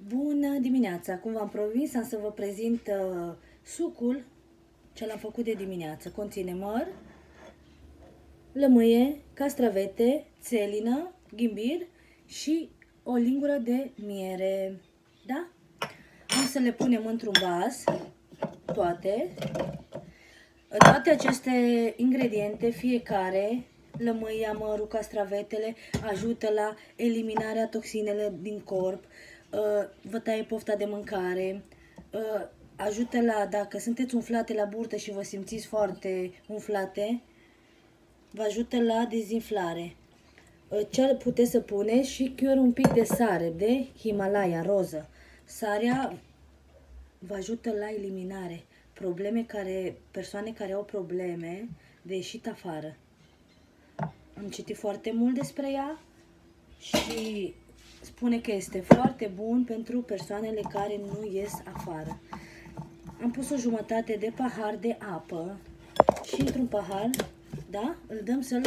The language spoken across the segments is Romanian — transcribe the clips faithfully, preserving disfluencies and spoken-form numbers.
Bună dimineața! Cum v-am promis, am să vă prezint uh, sucul ce l-am făcut de dimineață. Conține măr, lămâie, castravete, țelină, ghimbir și o lingură de miere. Da? Am să le punem într-un vas, toate. Toate aceste ingrediente, fiecare, lămâia, mărul, castravetele, ajută la eliminarea toxinelor din corp, vă taie pofta de mâncare, ajută la, dacă sunteți umflate la burtă și vă simțiți foarte umflate, vă ajută la dezinflare. Ce puteți să puneți? Și chiar un pic de sare de Himalaya, roză. Sarea vă ajută la eliminare. Probleme care, persoane care au probleme de ieșit afară. Am citit foarte mult despre ea și spune că este foarte bun pentru persoanele care nu ies afară. Am pus o jumătate de pahar de apă și într-un pahar, da, îl dăm să-l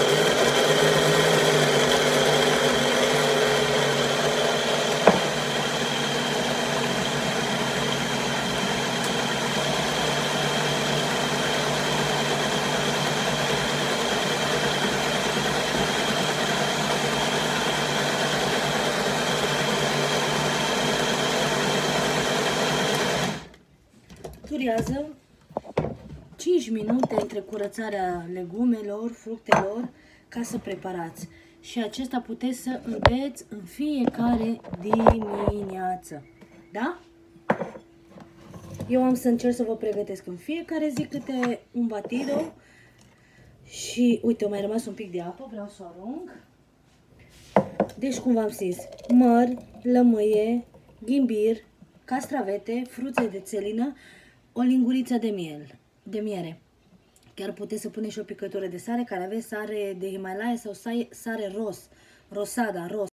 durează cinci minute între curățarea legumelor, fructelor, ca să preparați. Și acesta puteți să îl beți în fiecare dimineață. Da? Eu am să încerc să vă pregătesc în fiecare zi câte un batido. Și uite, mai rămas un pic de apă, vreau să o arunc. Deci, cum v-am zis, măr, lămâie, ghimbir, castravete, fruțe de țelină, o linguriță de miel, de miere. Chiar puteți să puneți și o picătură de sare, care aveți sare de Himalaya sau sare ros, rosada, ros.